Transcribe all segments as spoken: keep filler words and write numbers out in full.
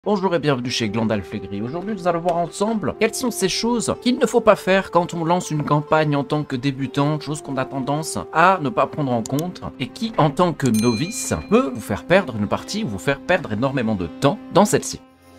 Bonjour et bienvenue chez Glandalf Aigri. Aujourd'hui nous allons voir ensemble quelles sont ces choses qu'il ne faut pas faire quand on lance une campagne en tant que débutant, chose qu'on a tendance à ne pas prendre en compte et qui en tant que novice peut vous faire perdre une partie ou vous faire perdre énormément de temps dans celle-ci.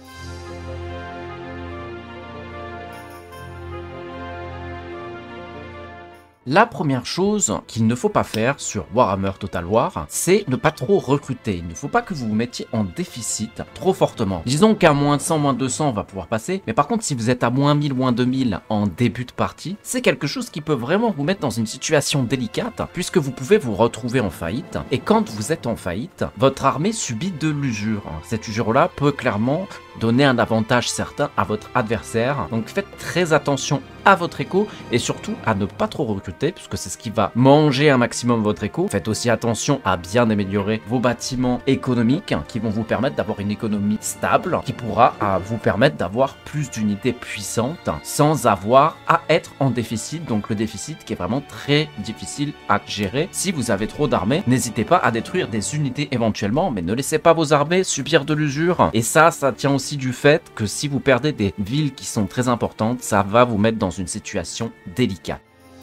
La première chose qu'il ne faut pas faire sur Warhammer Total War, c'est ne pas trop recruter. Il ne faut pas que vous vous mettiez en déficit trop fortement. Disons qu'à moins cent, moins deux cents, on va pouvoir passer. Mais par contre, si vous êtes à moins mille, moins deux mille en début de partie, c'est quelque chose qui peut vraiment vous mettre dans une situation délicate, puisque vous pouvez vous retrouver en faillite. Et quand vous êtes en faillite, votre armée subit de l'usure. Cette usure-là peut clairement donner un avantage certain à votre adversaire. Donc faites très attention à votre écho et surtout à ne pas trop recruter puisque c'est ce qui va manger un maximum votre écho. Faites aussi attention à bien améliorer vos bâtiments économiques qui vont vous permettre d'avoir une économie stable qui pourra euh, vous permettre d'avoir plus d'unités puissantes sans avoir à être en déficit. Donc le déficit qui est vraiment très difficile à gérer. Si vous avez trop d'armées, n'hésitez pas à détruire des unités éventuellement, mais ne laissez pas vos armées subir de l'usure. Et ça, ça tient aussi du fait que si vous perdez des villes qui sont très importantes, ça va vous mettre dans une situation délicate.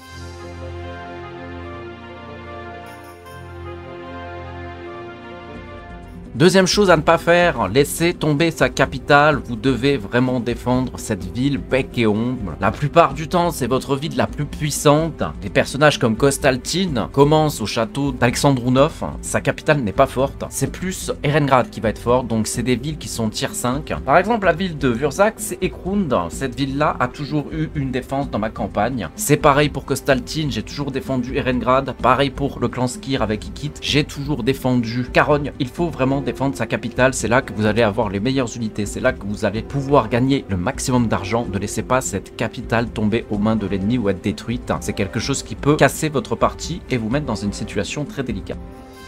Deuxième chose à ne pas faire, laissez tomber sa capitale. Vous devez vraiment défendre cette ville bec et ongle. La plupart du temps, c'est votre ville la plus puissante. Des personnages comme Kostaltyn commencent au château d'Alexandrounov. Sa capitale n'est pas forte. C'est plus Erengrad qui va être forte, donc c'est des villes qui sont tier cinq. Par exemple, la ville de Vurzak, c'est Ekrund. Cette ville-là a toujours eu une défense dans ma campagne. C'est pareil pour Kostaltyn, j'ai toujours défendu Erengrad. Pareil pour le clan Skir avec Ikit, j'ai toujours défendu Karogne. Il faut vraiment défendre sa capitale, c'est là que vous allez avoir les meilleures unités, c'est là que vous allez pouvoir gagner le maximum d'argent. Ne laissez pas cette capitale tomber aux mains de l'ennemi ou être détruite, c'est quelque chose qui peut casser votre partie et vous mettre dans une situation très délicate.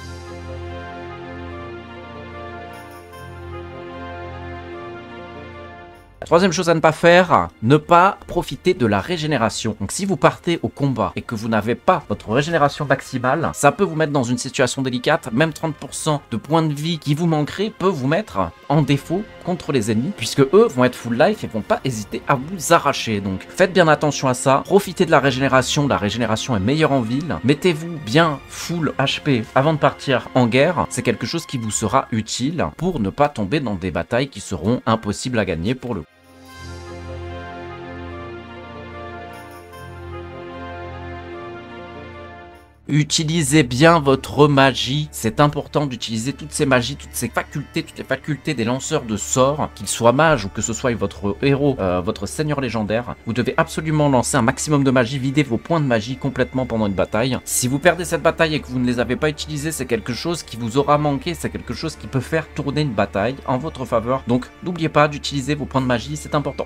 Troisième chose à ne pas faire, ne pas profiter de la régénération. Donc si vous partez au combat et que vous n'avez pas votre régénération maximale, ça peut vous mettre dans une situation délicate. Même trente pour cent de points de vie qui vous manqueraient peut vous mettre en défaut contre les ennemis, puisque eux vont être full life et vont pas hésiter à vous arracher. Donc faites bien attention à ça, profitez de la régénération, la régénération est meilleure en ville. Mettez-vous bien full H P avant de partir en guerre, c'est quelque chose qui vous sera utile pour ne pas tomber dans des batailles qui seront impossibles à gagner pour le coup. Utilisez bien votre magie, c'est important d'utiliser toutes ces magies, toutes ces facultés, toutes les facultés des lanceurs de sorts, qu'ils soient mages ou que ce soit votre héros, euh, votre seigneur légendaire. Vous devez absolument lancer un maximum de magie, vider vos points de magie complètement pendant une bataille. Si vous perdez cette bataille et que vous ne les avez pas utilisés, c'est quelque chose qui vous aura manqué, c'est quelque chose qui peut faire tourner une bataille en votre faveur. Donc n'oubliez pas d'utiliser vos points de magie, c'est important.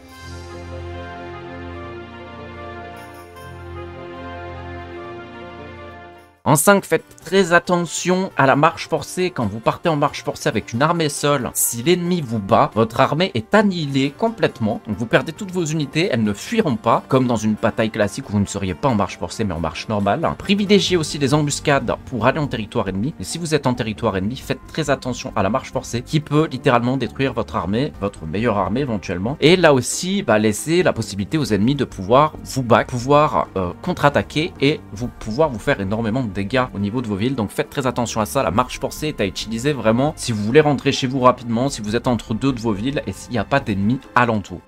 En cinq, faites très attention à la marche forcée. Quand vous partez en marche forcée avec une armée seule, si l'ennemi vous bat, votre armée est annihilée complètement. Donc vous perdez toutes vos unités, elles ne fuiront pas, comme dans une bataille classique où vous ne seriez pas en marche forcée mais en marche normale. Privilégiez aussi les embuscades pour aller en territoire ennemi. Et si vous êtes en territoire ennemi, faites très attention à la marche forcée qui peut littéralement détruire votre armée, votre meilleure armée éventuellement. Et là aussi, bah, laissez la possibilité aux ennemis de pouvoir vous back, pouvoir euh, contre-attaquer et vous pouvoir vous faire énormément de dégâts au niveau de vos villes. Donc faites très attention à ça. La marche forcée est à utiliser vraiment si vous voulez rentrer chez vous rapidement, si vous êtes entre deux de vos villes et s'il n'y a pas d'ennemis alentour.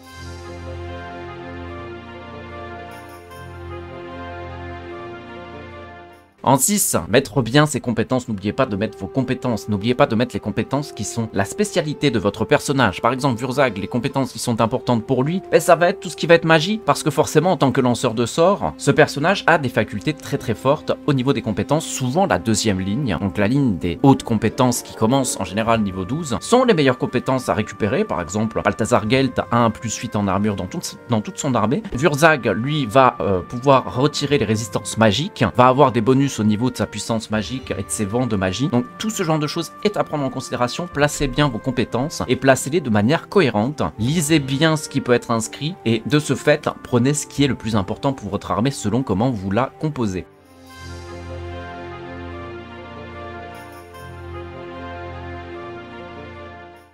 En six, mettre bien ses compétences. N'oubliez pas de mettre vos compétences. N'oubliez pas de mettre les compétences qui sont la spécialité de votre personnage. Par exemple, Vurzag, les compétences qui sont importantes pour lui, ben, ça va être tout ce qui va être magie. Parce que forcément, en tant que lanceur de sorts, ce personnage a des facultés très très fortes au niveau des compétences. Souvent la deuxième ligne, donc la ligne des hautes compétences qui commence en général niveau douze, sont les meilleures compétences à récupérer. Par exemple, Balthazar Gelt a un plus huit en armure dans toute, dans toute son armée. Vurzag, lui, va euh, pouvoir retirer les résistances magiques, va avoir des bonus au niveau de sa puissance magique et de ses vents de magie. Donc tout ce genre de choses est à prendre en considération. Placez bien vos compétences et placez-les de manière cohérente. Lisez bien ce qui peut être inscrit et de ce fait, prenez ce qui est le plus important pour votre armée selon comment vous la composez.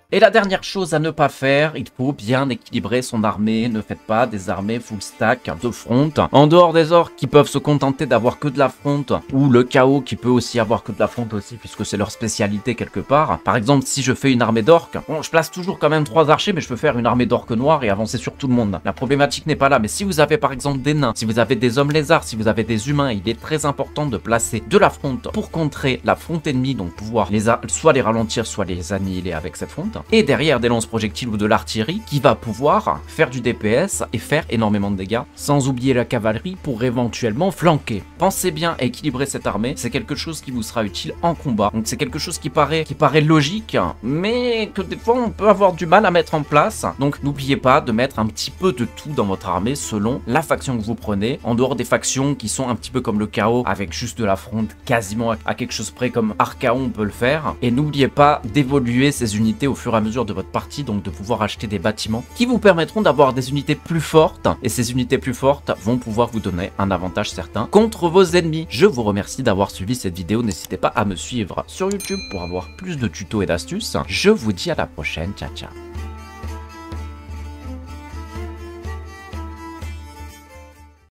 Et la dernière chose à ne pas faire, il faut bien équilibrer son armée. Ne faites pas des armées full stack de front. En dehors des orques qui peuvent se contenter d'avoir que de la front, ou le chaos qui peut aussi avoir que de la front aussi, puisque c'est leur spécialité quelque part. Par exemple, si je fais une armée d'orques, bon, je place toujours quand même trois archers, mais je peux faire une armée d'orques noirs et avancer sur tout le monde. La problématique n'est pas là, mais si vous avez par exemple des nains, si vous avez des hommes lézards, si vous avez des humains, il est très important de placer de la front pour contrer la front ennemie, donc pouvoir les soit les ralentir, soit les annihiler avec cette front. Et derrière des lance-projectiles ou de l'artillerie qui va pouvoir faire du D P S et faire énormément de dégâts, sans oublier la cavalerie pour éventuellement flanquer. Pensez bien à équilibrer cette armée, c'est quelque chose qui vous sera utile en combat. Donc c'est quelque chose qui paraît, qui paraît logique, mais que des fois on peut avoir du mal à mettre en place. Donc n'oubliez pas de mettre un petit peu de tout dans votre armée selon la faction que vous prenez, en dehors des factions qui sont un petit peu comme le chaos, avec juste de la fronte quasiment à quelque chose près comme Archaon peut le faire. Et n'oubliez pas d'évoluer ces unités au fur et à mesure de votre partie, donc de pouvoir acheter des bâtiments qui vous permettront d'avoir des unités plus fortes, et ces unités plus fortes vont pouvoir vous donner un avantage certain contre vos ennemis. Je vous remercie d'avoir suivi cette vidéo, n'hésitez pas à me suivre sur YouTube pour avoir plus de tutos et d'astuces. Je vous dis à la prochaine, ciao ciao.